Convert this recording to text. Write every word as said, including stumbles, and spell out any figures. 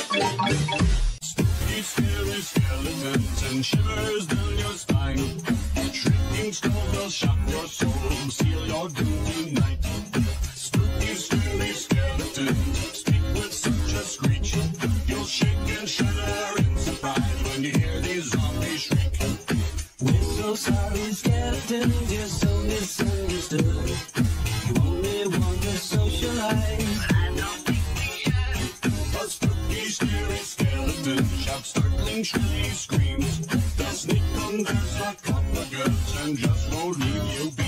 Spooky, scary skeletons and shivers down your spine. Shrieking skulls will shock your soul, seal your doom tonight. Spooky, scary skeletons speak with such a screech. You'll shake and shudder in surprise when you hear these zombies shriek. We're so sorry, skeletons, you're so misunderstood. You only want to socialize. I don't think we should. A spooky, scary skeleton shouts startling, shrilly screams. They'll sneak under a cup of goods and just won't leave you be.